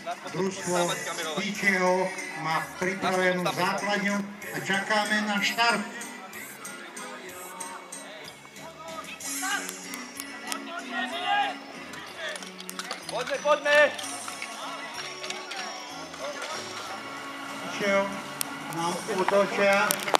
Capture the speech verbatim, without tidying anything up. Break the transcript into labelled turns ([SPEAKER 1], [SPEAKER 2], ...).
[SPEAKER 1] Družstvo Píčeho má pripravenú základňu a čakáme na štart.
[SPEAKER 2] Poďme, poďme!
[SPEAKER 1] Píčeho nám útočia.